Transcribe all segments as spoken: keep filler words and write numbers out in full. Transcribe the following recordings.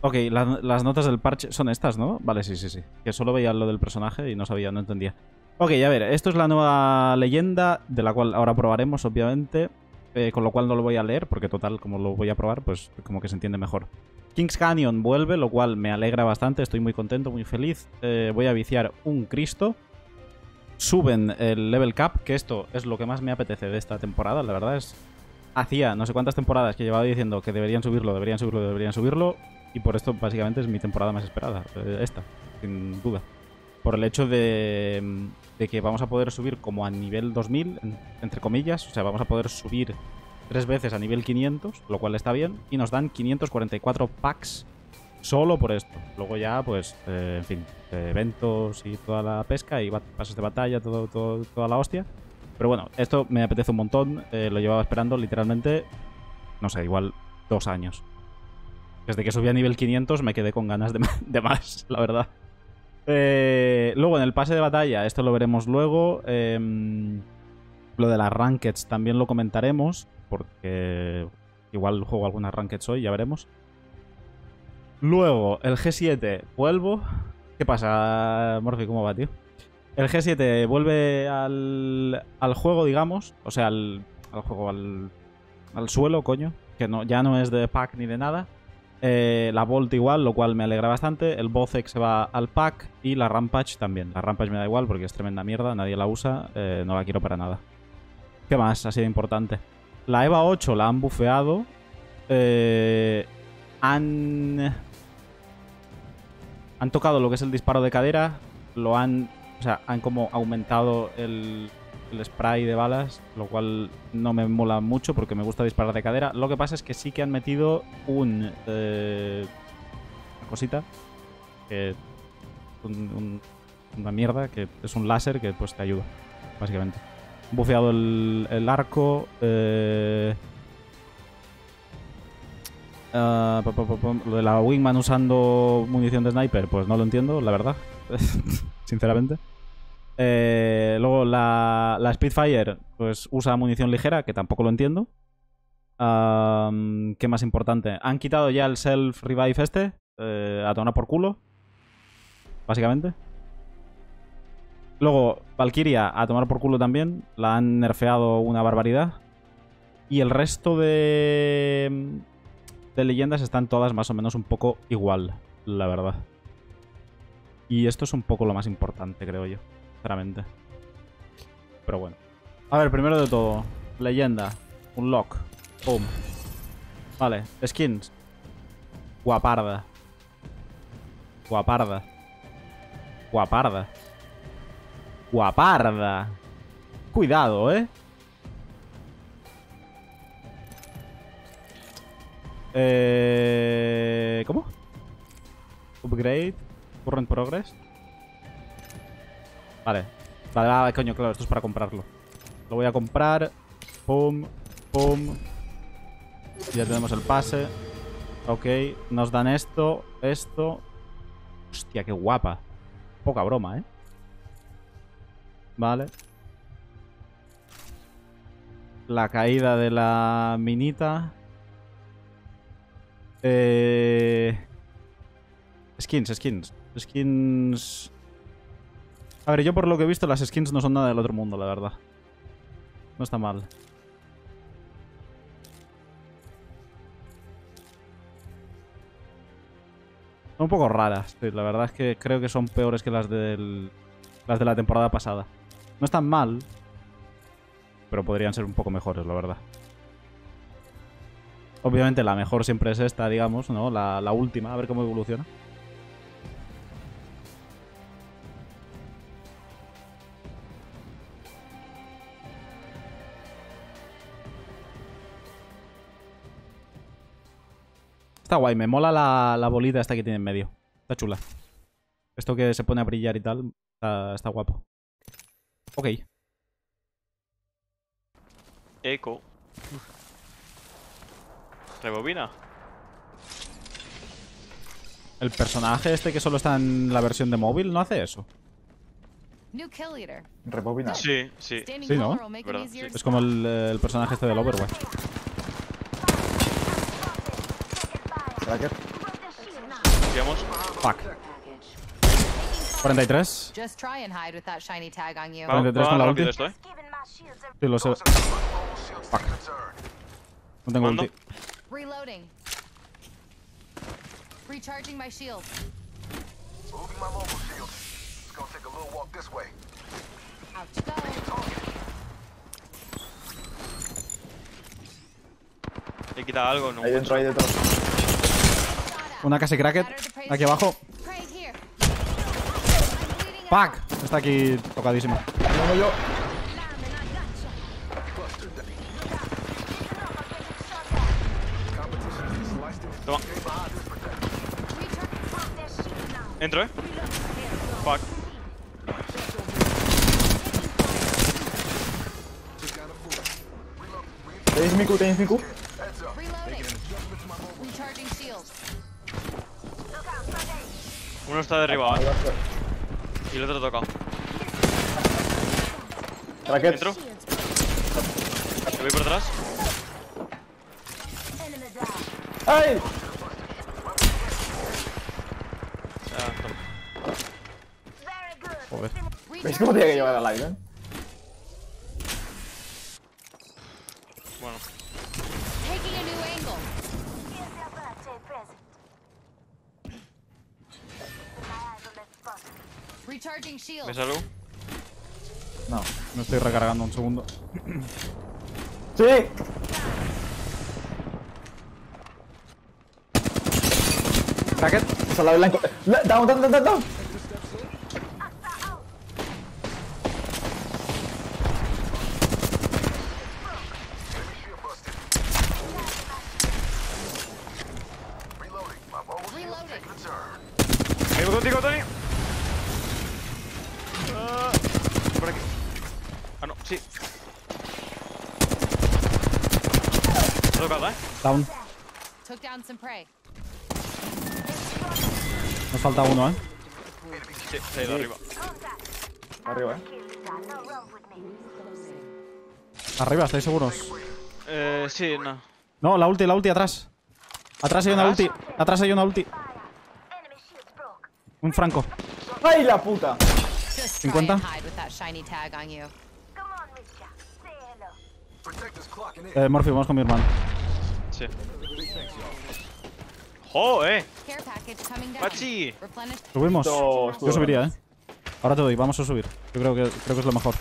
Ok, la, las notas del parche son estas, ¿no? Vale, sí, sí, sí. Que solo veía lo del personaje y no sabía, no entendía. Ok, a ver, esto es la nueva leyenda, de la cual ahora probaremos, obviamente. Eh, con lo cual no lo voy a leer, porque total, como lo voy a probar, pues como que se entiende mejor. King's Canyon vuelve, lo cual me alegra bastante, estoy muy contento, muy feliz. Eh, voy a viciar un Cristo. Suben el level cap, que esto es lo que más me apetece de esta temporada, la verdad es... Hacía no sé cuántas temporadas que llevaba diciendo que deberían subirlo, deberían subirlo, deberían subirlo, y por esto básicamente es mi temporada más esperada, eh, esta, sin duda. Por el hecho de, de que vamos a poder subir como a nivel dos mil, en, entre comillas, o sea, vamos a poder subir tres veces a nivel quinientos, lo cual está bien, y nos dan quinientos cuarenta y cuatro packs solo por esto. Luego ya, pues, eh, en fin, eh, eventos y toda la pesca y pasos de batalla, todo, todo, toda la hostia. Pero bueno, esto me apetece un montón, eh, lo llevaba esperando literalmente, no sé, igual dos años. Desde que subí a nivel quinientos me quedé con ganas de, de más, la verdad. Eh, luego en el pase de batalla, esto lo veremos luego. Eh, lo de las rankeds también lo comentaremos, porque igual juego algunas rankeds hoy, ya veremos. Luego, el G siete, vuelvo. ¿Qué pasa, Morphy? ¿Cómo va, tío? El G siete vuelve al, al juego, digamos. O sea, al, al juego, al, al suelo, coño. Que no, ya no es de pack ni de nada. Eh, la Bolt igual, lo cual me alegra bastante. El Bozek se va al pack y la Rampage también. La Rampage me da igual porque es tremenda mierda, nadie la usa, eh, no la quiero para nada. ¿Qué más ha sido importante? La EVA ocho la han bufeado. Eh, han... Han tocado lo que es el disparo de cadera. Lo han... O sea, han como aumentado el... el spray de balas, lo cual no me mola mucho porque me gusta disparar de cadera. Lo que pasa es que sí que han metido un... Eh, una cosita que... Un, un, una mierda, que es un láser que pues te ayuda, básicamente. Han bufeado el, el arco. Eh, uh, pa, pa, pa, pa, lo de la Wingman usando munición de sniper, pues no lo entiendo, la verdad. Sinceramente. Eh, luego la, la Spitfire pues usa munición ligera, que tampoco lo entiendo. Um, ¿Qué más importante? Han quitado ya el self-revive este, eh, a tomar por culo, básicamente. Luego Valkyria a tomar por culo también, la han nerfeado una barbaridad. Y el resto de, de leyendas están todas más o menos un poco igual, la verdad. Y esto es un poco lo más importante, creo yo. Sinceramente. Pero bueno. A ver, primero de todo, leyenda. Un lock. Boom. Vale, skins. Guaparda. Guaparda. Guaparda. Guaparda. Cuidado, ¿eh? Eh... ¿Cómo? Upgrade. Current progress. Vale. Vale, ah, coño, claro, esto es para comprarlo. Lo voy a comprar. Pum, pum. Ya tenemos el pase. Ok, nos dan esto, esto. Hostia, qué guapa. Poca broma, ¿eh? Vale. La caída de la minita. Eh... Skins, skins. Skins... A ver, yo por lo que he visto las skins no son nada del otro mundo, la verdad. No está mal. Son un poco raras, sí, la verdad es que creo que son peores que las del, las de la temporada pasada. No están mal, pero podrían ser un poco mejores, la verdad. Obviamente la mejor siempre es esta, digamos, ¿no? La, la última, a ver cómo evoluciona. Está guay, me mola la, la bolita esta que tiene en medio. Está chula. Esto que se pone a brillar y tal, está, está guapo. Ok. Eco. Rebobina. El personaje este que solo está en la versión de móvil no hace eso. Rebobina. Sí, sí. Sí, ¿no? ¿Verdad? Sí. Es como el, el personaje este del Overwatch. Cracker. Confiamos. Fuck. cuarenta y tres. Just try and hide with that shiny tag on you. Vamos, cuarenta y tres va con la rápido ulti. esto, eh. Sí, lo sé. Fuck. No tengo ¿Cuándo? ulti. Reloading. Recharging my shield. Moving my mobile shield. It's gonna take a little walk this way. Out you go. Le quita algo, ¿no? Ahí dentro, ahí dentro. Una casi cracket. Aquí abajo. Prey here. I'm bleeding out. Fuck. Está aquí tocadísima. Uno yo. Toma. Entro, eh. Fuck. ¿Tenéis mi Q? ¿Tenéis mi Q? Reloading. Recharging shield. Uno está derribado, eh. Y el otro toca. Racket. Entro. Me voy por atrás. ¡Ay! Ya, toma. Joder. ¿Veis cómo tiene que llevar al aire? Bueno. Taking a new angle. Recharging shield. ¿Ves algo? No. Me estoy recargando un segundo. ¡Sí! Cracket. Está al lado blanco. La- Down, down, down, down, down. Reloading. My mobile shield Reloading. taking a turn. Ahí voy contigo, Tony. Ah, por aquí. Ah, no, sí. He tocado, eh. Down. Took down some prey. Nos falta uno, eh. Sí, se ha ido arriba. Arriba, eh. Arriba, ¿estáis seguros? Eh, sí, no. No, la ulti, la ulti atrás. Atrás hay una ulti. Atrás hay una ulti. Un franco. ¡Ay, la puta! Just try cincuenta. and hide with that shiny tag on you. Protectors clocking in. Eh, Morphy, vamos con mi hermano. Sí. ¡Jo, eh! Care package coming down. Machi. Replenish. Subimos. Esto- Yo subiría, eh. Ahora te doy, vamos a subir. Yo creo que, creo que es lo mejor.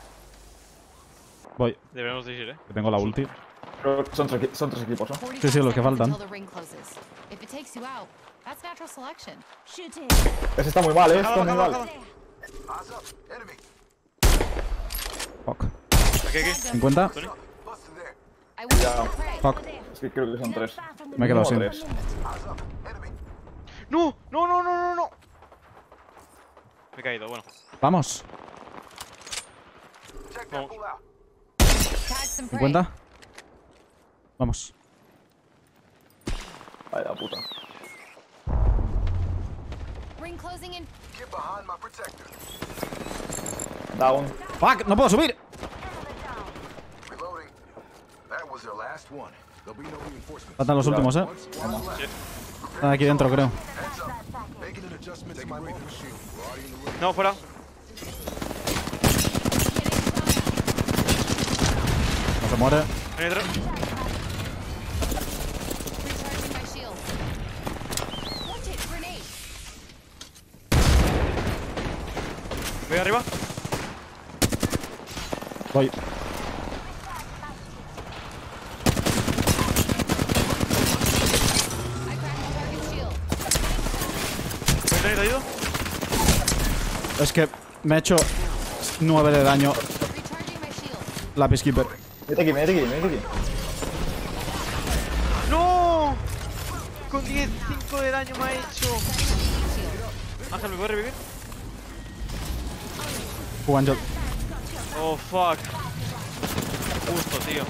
Voy, Deberíamos de ir, eh. que tengo la ulti. Creo que son tres, equi- son tres equipos, ¿no? Sí, sí, los que faltan. Until the ring closes. If it takes you out, that's natural selection. Ese está muy mal, eh. Está Baja, muy baja, mal. baja. Eyes up. Enemy. Fuck. Aquí, aquí. cincuenta. Tony. Busted there. I want Cuidado. the prey. Fuck. Es que creo que son tres. Me he quedado Uno o sin. tres. Eyes up. Enemy. ¡No! ¡No, no, no, no, no! Me he caído, bueno. Vamos. Check that Vamos. fool out. Tag some prey. cincuenta. Vamos. Ay, la puta. Ring closing in. Get behind my protector. Down. Fuck, no puedo subir. Reloading. That was their last one. There'll be no reinforcements. Faltan los últimos, eh. Están aquí dentro, creo. Heads up. Making an adjustment to my mobile shield. We're already in the ring. No, fuera. No se muere. Hay otro. Recharging my shield. Watch it, grenade. Voy arriba. Voy. I cracked the target shield. Voy, Tony, te ayudo. Es que me ha hecho nueve de daño Recharging my shield. la Peacekeeper. Vete aquí, vete aquí, vete aquí. ¡No! Con diez, cinco de daño me ha hecho. Shield. Ángel, ¿me puedes revivir? Uh, Angel. Oh, fuck. Justo, tío.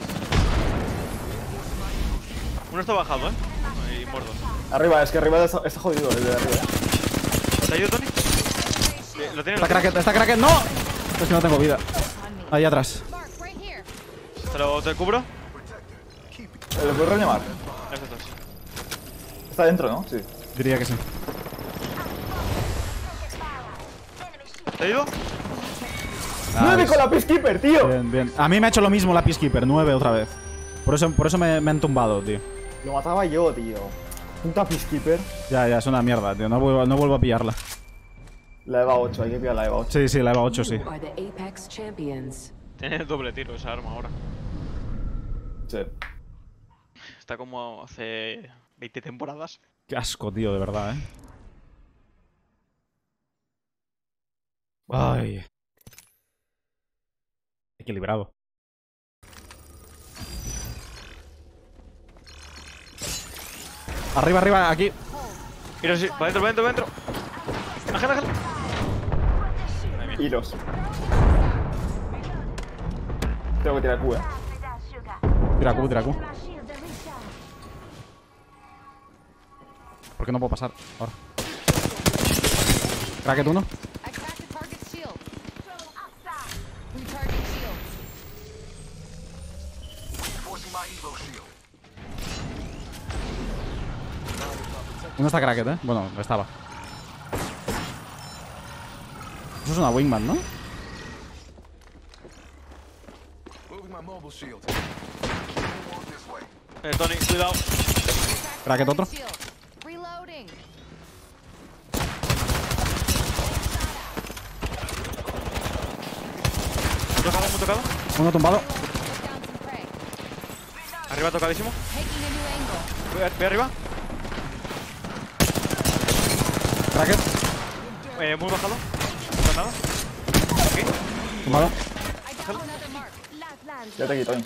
Uno está bajado, eh. Y muerto. Arriba, es que arriba está, está jodido el de arriba, eh. ¿Te ayudo, Tony? Eh, ¿Lo tienes? Está cracket, está cracket, no. Es que no tengo vida. On me. Ahí atrás. Mark, right here. ¿Te lo te cubro? ¿Le puedes reanimar? Perfecto, sí. Está dentro, ¿no? Sí. Diría que sí. ¿Te ha ido? ¡nueve con la Peacekeeper, tío! Bien, bien. A mí me ha hecho lo mismo la Peacekeeper, nueve otra vez. Por eso, por eso me, me han tumbado, tío. Lo mataba yo, tío. Puta Peacekeeper. Ya, ya, es una mierda, tío. No vuelvo, no vuelvo a pillarla. La EVA ocho, hay que pillar la EVA ocho. Sí, sí, la EVA ocho, sí. Are the Apex champions. Tiene doble tiro esa arma ahora. Sí. Está como hace veinte temporadas. Qué asco, tío, de verdad, eh. Ay. Equilibrado. Arriba, arriba, aquí. Mira, sí, va dentro, va dentro, va dentro. Ángel, Ángel. Hilos. Tengo que tirar Q, eh. Tira Q, tira Q. ¿Por qué no puedo pasar? Ahora. Cracket uno. I cracked the target's shield. Recharging shield. Reinforcing my Evo shield. Uno está cracket, eh. Bueno, estaba. Eso es una wingman, ¿no? Moving my mobile shield. Walk this way. Eh, Tony, cuidado. Cracket otro. Shield. Reloading. Muy tocado, muy tocado. Uno tumbado. Put down some prey. Arriba tocadísimo. Taking a new angle. Voy, voy arriba. Cracket. Eh, muy bajado. No nada. Aquí. Tumbado. I got another mark. Ya te quito, eh.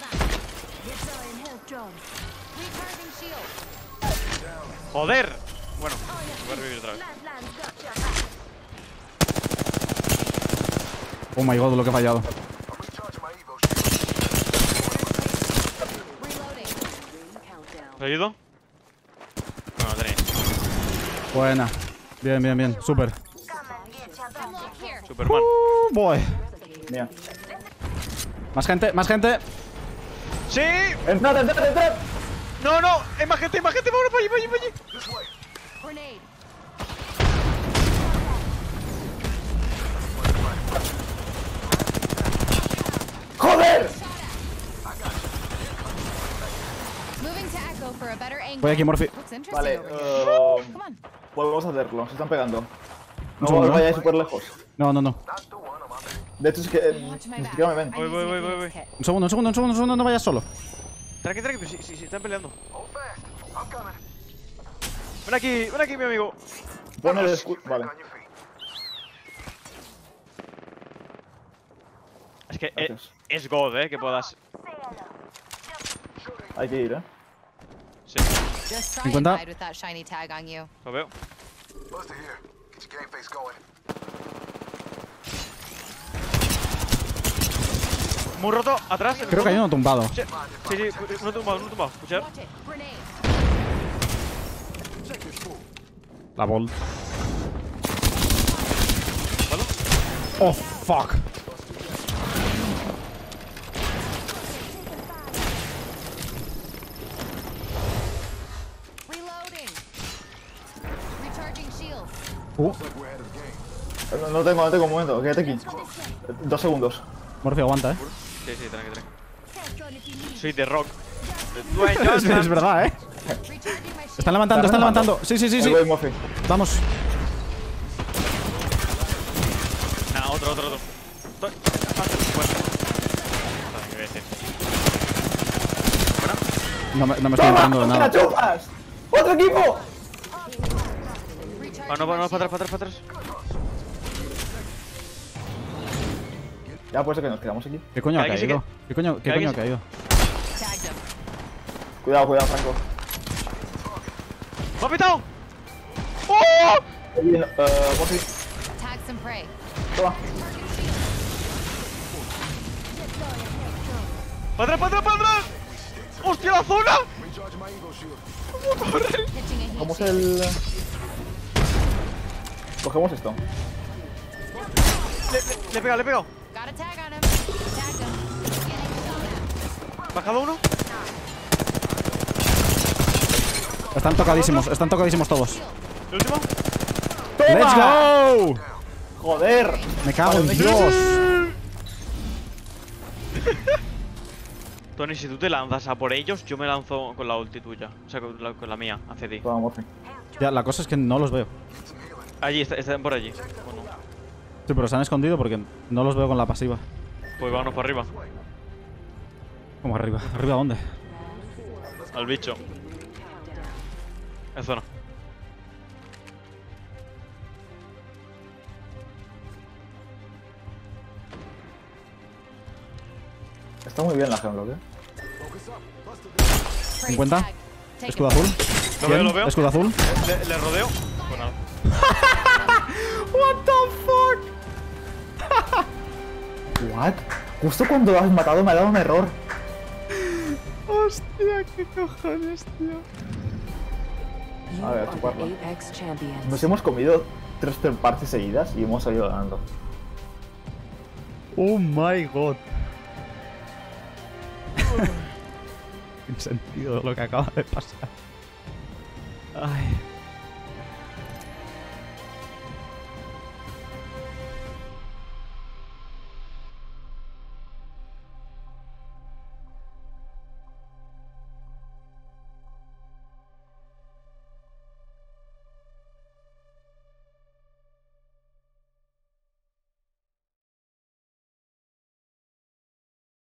Recharging shield. ¡Joder! Bueno, voy a revivir otra vez. Oh my god, lo que he fallado. I'm recharging my Evo shield. Reloading. ¿Te ayudo? No, no tenéis. Buena. Bien, bien, bien. Super. Unlock here. Superman. Uh, boy. Mira. Más gente, más gente. ¡Sí! ¡Entrad, entrad, entrad! ¡No, no! ¡Hay más gente, hay más gente! ¡Vámonos para allí, para allí, para allí! This way. Grenade. ¡Joder! Moving to Echo for a better angle. Voy aquí, Morphy. Looks interesting Vale, over here. eh, Come on. volvemos a hacerlo. Se están pegando. No segundo, ¿no? vayáis súper lejos. No, no, no. That's the one on my man. De hecho, es que eh, Watch my ni back. siquiera me ven. I Voy, need voy, to voy, get voy, this voy. kit. Un segundo, un segundo, un segundo, un segundo. No vayas solo. Tranqui, tranqui, sí, sí, sí, están peleando. Hold fast. I'm coming. Ven aquí, ven aquí, mi amigo. Pon el escudo. Vale. On your feet. Es que eh, Gracias. es God, eh, que puedas. Hay que ir, eh. Sí, Just try and cincuenta. hide with that shiny tag on you. lo veo. Buster here. Get your game face going. Muy roto, atrás. en el Creo que hay fondo. uno tumbado. Sí, sí, sí, cu- uno tumbado, uno tumbado. Escuchar. Watch it. Grenade. La Bolt. ¿Vale? Oh, fuck. Reloading. Recharging shield. Uh, No, no tengo, no tengo un momento. Quédate aquí. Eh, Dos segundos. Morphy aguanta, eh. Sí, sí, tranqui, tranqui. Soy de Rock. De Dwayne Es, Johnson. es verdad, eh. Recharging my shield. Están levantando, están levantando. Sí, sí, sí, Ahí sí. voy, Murphy. Vamos. Nah, otro, otro, otro. Estoy- ah, bueno. Vale, ¿qué voy a decir? No me, no me estoy entrando de ¡Toma! nada. ¡Te la chupas! ¡Otro equipo! Recharging Ah, no, my no, para shield. atrás, para atrás, para atrás. Ya puede ser que nos quedamos aquí. ¿Qué coño ha Que alguien se caído? ¿Qué coño, qué que coño alguien ha se- caído? Tagged him. Cuidado, cuidado, Franco. ¡Me ha pitado! ¡Oh! Ahí viene, eh, Murphy. Tag some prey. Toma. Target shield. ¡Para atrás, para atrás, para atrás! ¡Hostia, la zona! Recharging my Evo shield. Pitching a heat Cogemos shield. el... Cogemos esto. Le, le, le he pegado, le he pegado. Got a tag on him. Tagged him. Getting shot ¿Bajado uno? Están tocadísimos, están tocadísimos todos. ¿El último? ¡Let's go! ¡Joder! Me cago en Dios. Tony, si tú te lanzas a por ellos, yo me lanzo con la ulti tuya. O sea, con la, con la mía, hacia ti. Toma, Morphy. Ya, la cosa es que no los veo. Allí, está- están por allí. Bueno, Sí, pero se han escondido porque no los veo con la pasiva. pues vámonos para arriba. ¿Cómo arriba? ¿Arriba dónde? Al bicho. En zona. Está muy bien la Hemlock, eh. Praise cincuenta. tag. Take Escudo it. azul. Lo Bien, veo, lo veo. Escudo azul. Le, le rodeo. Pues nada. What the fuck? ¿What? Justo cuando lo has matado me ha dado un error. Hostia, qué cojones, tío. You A ver, are the chuparla. Apex champions. Nos hemos comido tres third parties seguidas y hemos salido ganando. Oh my god. Sin sentido lo que acaba de pasar. Ay.